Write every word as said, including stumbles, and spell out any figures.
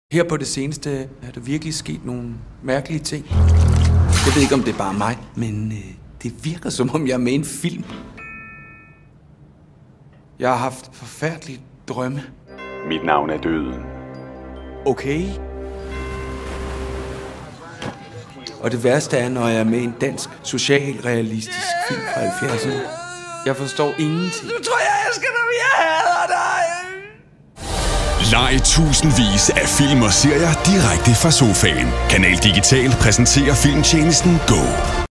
Her på det seneste er der virkelig sket nogle mærkelige ting. Jeg ved ikke, om det er bare mig, men øh, det virker, som om jeg er med i en film. Jeg har haft forfærdelige drømme. Mit navn er Døden. Okay. Og det værste er, når jeg er med i en dansk, socialrealistisk film fra halvfjerdserne. Jeg forstår ingenting. Nu tror jeg, jeg skal dig, jeg hader dig! Leg tusindvis af film og serier direkte fra sofaen. Kanal Digital præsenterer filmtjenesten Go.